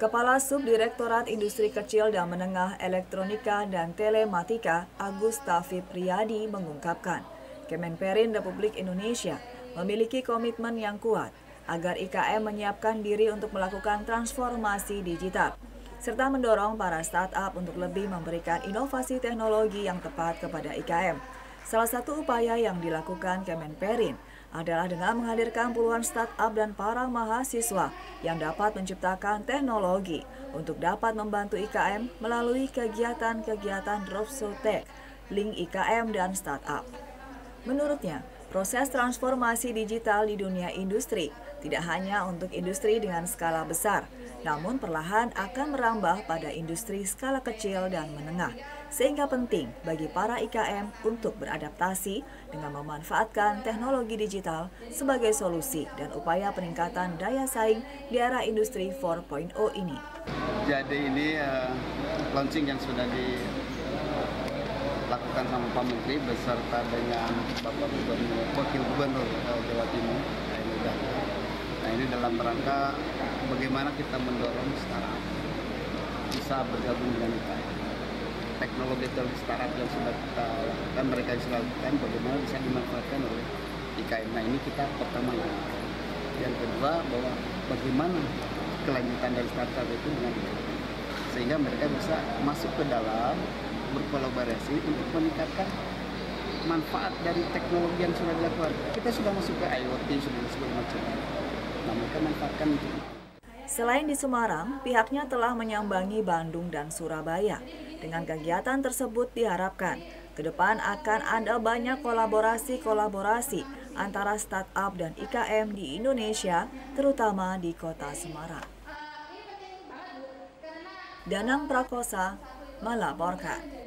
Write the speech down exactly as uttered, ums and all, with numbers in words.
Kepala Subdirektorat Industri Kecil dan Menengah Elektronika dan Telematika, Agus Taufiq Riyadi mengungkapkan, Kemenperin Republik Indonesia memiliki komitmen yang kuat agar I K M menyiapkan diri untuk melakukan transformasi digital, serta mendorong para startup untuk lebih memberikan inovasi teknologi yang tepat kepada I K M. Salah satu upaya yang dilakukan Kemenperin adalah dengan menghadirkan puluhan startup dan para mahasiswa yang dapat menciptakan teknologi untuk dapat membantu I K M melalui kegiatan-kegiatan Dropsotech, Link I K M dan startup. Menurutnya, proses transformasi digital di dunia industri tidak hanya untuk industri dengan skala besar, namun perlahan akan merambah pada industri skala kecil dan menengah, sehingga penting bagi para I K M untuk beradaptasi dengan memanfaatkan teknologi digital sebagai solusi dan upaya peningkatan daya saing di era industri empat titik nol ini. Jadi ini uh, launching yang sudah dilakukan sama Pak Menteri beserta dengan Bapak Gubernur, Wakil Gubernur uh, Jawa Timur. Nah ini dalam rangka bagaimana kita mendorong startup bisa bergabung dengan I K M. Teknologi startup yang sudah kita lakukan, mereka bisa lakukan, bagaimana bisa dimanfaatkan oleh I K M. Nah ini kita pertama lakukan. Yang kedua, bahwa bagaimana kelanjutan dari startup itu dengan I K M. Sehingga mereka bisa masuk ke dalam, berkolaborasi untuk meningkatkan manfaat dari teknologi yang sudah dilakukan. Kita sudah masuk ke I O T, sudah masuk ke macam. Nah mereka manfaatkan itu. Selain di Semarang, pihaknya telah menyambangi Bandung dan Surabaya. Dengan kegiatan tersebut diharapkan, ke depan akan ada banyak kolaborasi-kolaborasi antara startup dan I K M di Indonesia, terutama di kota Semarang. Danang Prakosa melaporkan.